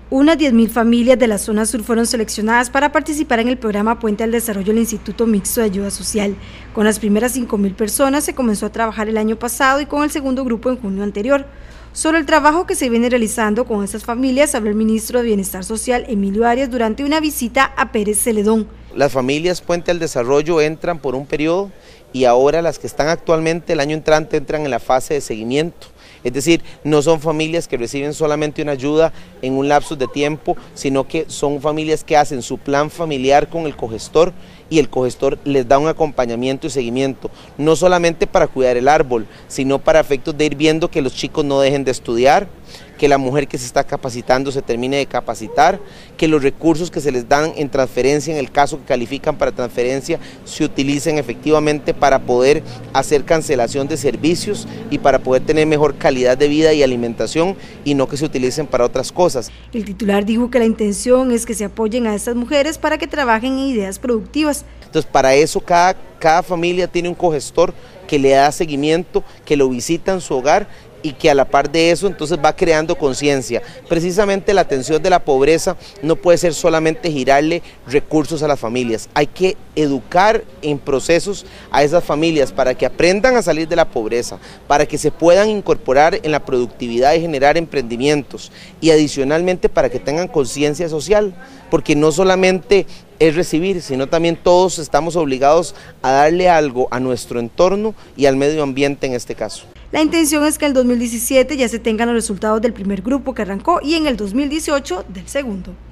Unas 10.000 familias de la zona sur fueron seleccionadas para participar en el programa Puente al Desarrollo del Instituto Mixto de Ayuda Social. Con las primeras 5.000 personas se comenzó a trabajar el año pasado y con el segundo grupo en junio anterior. Sobre el trabajo que se viene realizando con estas familias habló el ministro de Bienestar Social, Emilio Arias, durante una visita a Pérez Celedón. Las familias Puente al Desarrollo entran por un periodo y ahora las que están actualmente el año entrante entran en la fase de seguimiento. Es decir, no son familias que reciben solamente una ayuda en un lapsus de tiempo, sino que son familias que hacen su plan familiar con el cogestor y el cogestor les da un acompañamiento y seguimiento, no solamente para cuidar el árbol, sino para efectos de ir viendo que los chicos no dejen de estudiar, que la mujer que se está capacitando se termine de capacitar, que los recursos que se les dan en transferencia, en el caso que califican para transferencia, se utilicen efectivamente para poder hacer cancelación de servicios y para poder tener mejor calidad de vida y alimentación y no que se utilicen para otras cosas. El titular dijo que la intención es que se apoyen a estas mujeres para que trabajen en ideas productivas. Entonces, para eso cada familia tiene un cogestor que le da seguimiento, que lo visita en su hogar y que a la par de eso entonces va creando conciencia. Precisamente la atención de la pobreza no puede ser solamente girarle recursos a las familias, hay que educar en procesos a esas familias para que aprendan a salir de la pobreza, para que se puedan incorporar en la productividad y generar emprendimientos y adicionalmente para que tengan conciencia social, porque no solamente es recibir, sino también todos estamos obligados a darle algo a nuestro entorno y al medio ambiente en este caso. La intención es que en el 2017 ya se tengan los resultados del primer grupo que arrancó y en el 2018 del segundo.